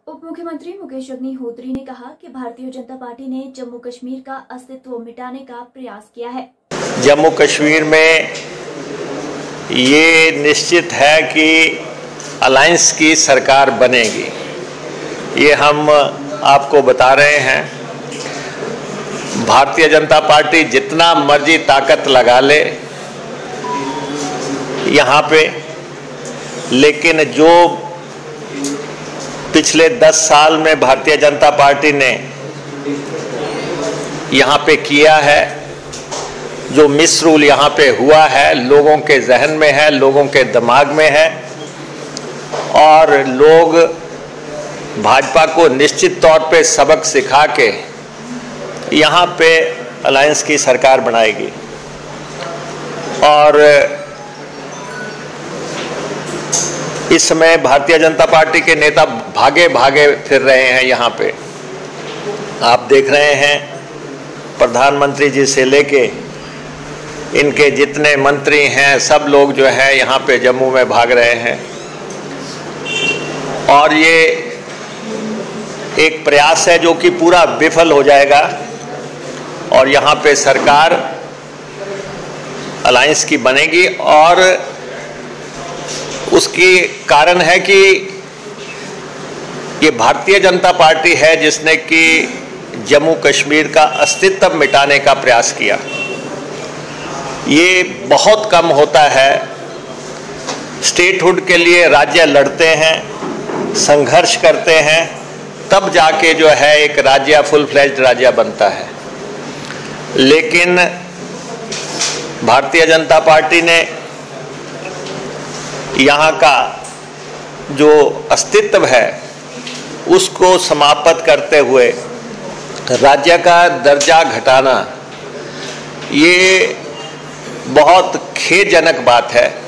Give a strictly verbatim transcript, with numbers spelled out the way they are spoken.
उप मुख्यमंत्री मुकेश अग्निहोत्री ने कहा कि भारतीय जनता पार्टी ने जम्मू कश्मीर का अस्तित्व मिटाने का प्रयास किया है। जम्मू कश्मीर में ये निश्चित है कि अलायंस की सरकार बनेगी, ये हम आपको बता रहे हैं। भारतीय जनता पार्टी जितना मर्जी ताकत लगा ले यहाँ पे, लेकिन जो पिछले दस साल में भारतीय जनता पार्टी ने यहाँ पे किया है, जो मिसरूल यहाँ पे हुआ है, लोगों के जहन में है, लोगों के दिमाग में है, और लोग भाजपा को निश्चित तौर पे सबक सिखा के यहाँ पे अलायंस की सरकार बनाएगी। और इस समय भारतीय जनता पार्टी के नेता भागे भागे फिर रहे हैं यहाँ पे। आप देख रहे हैं प्रधानमंत्री जी से लेके इनके जितने मंत्री हैं सब लोग जो है यहाँ पे जम्मू में भाग रहे हैं, और ये एक प्रयास है जो कि पूरा विफल हो जाएगा और यहाँ पे सरकार अलायंस की बनेगी। और उसकी कारण है कि ये भारतीय जनता पार्टी है जिसने कि जम्मू कश्मीर का अस्तित्व मिटाने का प्रयास किया। ये बहुत कम होता है, स्टेटहुड के लिए राज्य लड़ते हैं, संघर्ष करते हैं, तब जाके जो है एक राज्य फुल फ्लेज्ड राज्य बनता है। लेकिन भारतीय जनता पार्टी ने यहाँ का जो अस्तित्व है उसको समाप्त करते हुए राज्य का दर्जा घटाना, ये बहुत खेदजनक बात है।